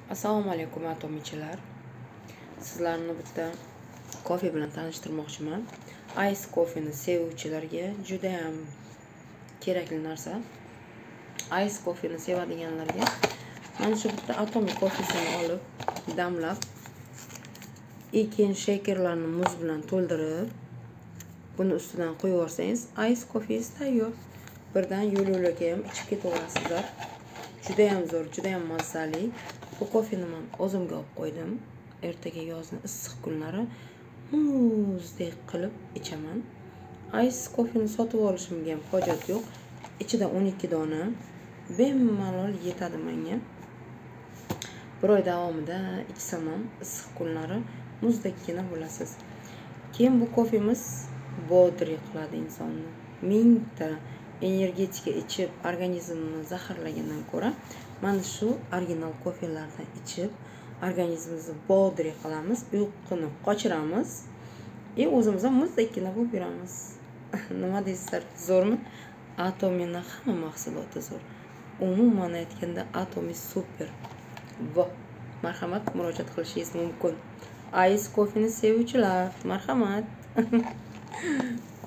Assalomu alaykum atomichilar. Sizlarni bitta kofe bilan tanishtirmoqchiman. Ice kofeni sevuvchilarga juda ham kerakli narsa. Ice kofeni sevadiganlarga mana shu bitta atomic kofesini olib, damlab, keyin shakerlarni muz bilan to'ldirib, buni ustidan qo'yib yuborsangiz, ice kofengiz tayyor. Birdan yo'l-yo'lakay ham ichib ketaverasizlar. Juda ham zo'r, juda ham mazali. Bu kofeni men o'zimga olib qo'ydim. Ertaga yozni issiq kunlari muzdek qilib ichaman. Ice kofeni sotib olishimga ham hojat yo'q. Ichida 12 dona bemalol yetadi menga. Bir oy davomida ichsam ham issiq kunlari muzdekkina bo'lasiz. Keyin bu kofemiz bodri qiladi insonni. Mingta energetika ichib organizmni zaharlagandan ko'ra, mana shu original kofelardan ichib organizmimizni bodri qilamiz, uyquni qochiramiz, o'zimizga muzdekkina bo'lib yuramiz. Nima deysizlar? Zo'rmi? Atomining hamma mahsuloti zo'r. Umuman aytganda Atomi super. Marhamat, murojaat qilishingiz mumkin. Ice kofeni sevuvchilar, marhamat.